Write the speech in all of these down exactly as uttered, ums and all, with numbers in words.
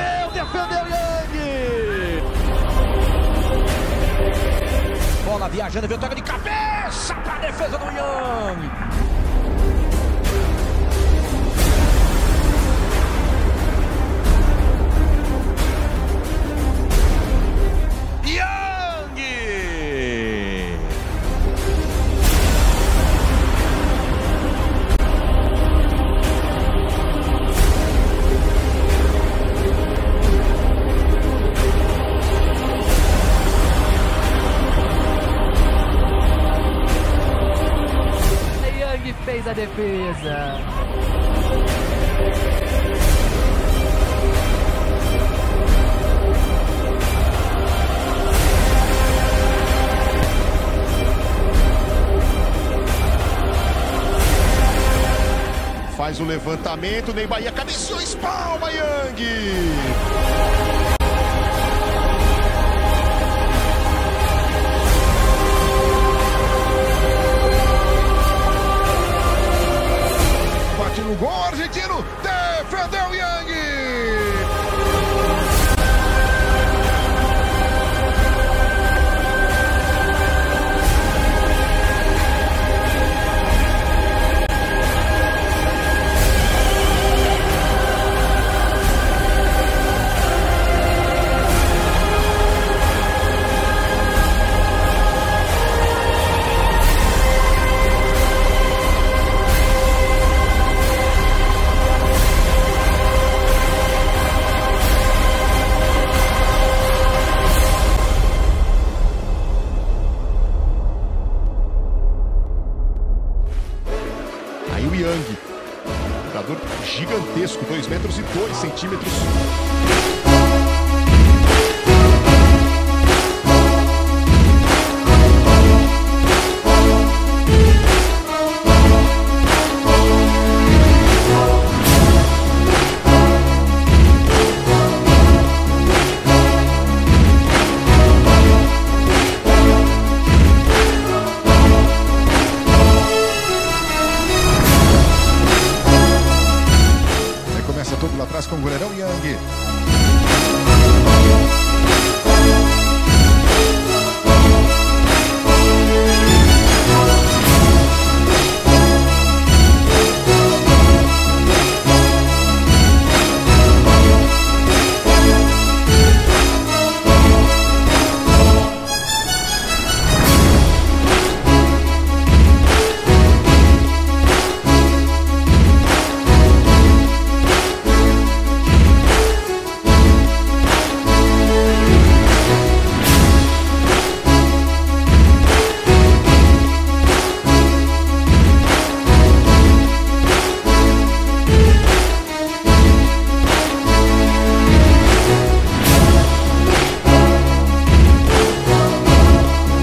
Bateu, defendeu Yang. Bola viajando, veio toca de cabeça para a defesa do Yang. Fez a defesa. Faz o levantamento, Ney Bahia cabeceou, espalma Yang. No gol argentino, defendeu Yang. Aí o Yang, jogador gigantesco, dois metros e dois centímetros. Todo lá atrás com o goleirão Yang.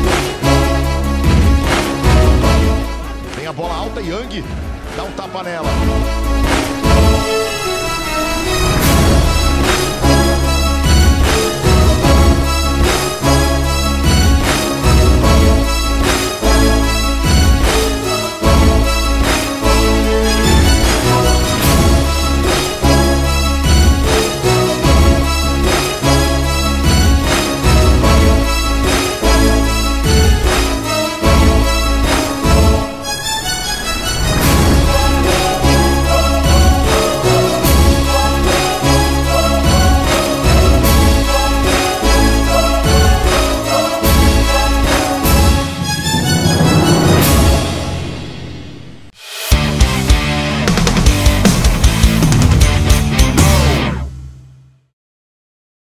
Yang dá um tapa nela.